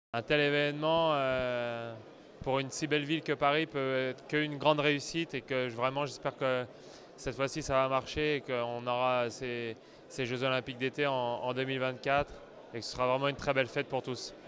Un tel événement, pour une si belle ville que Paris, peut être qu'une grande réussite et que vraiment j'espère que cette fois-ci ça va marcher et qu'on aura ces Jeux Olympiques d'été en 2024 et que ce sera vraiment une très belle fête pour tous.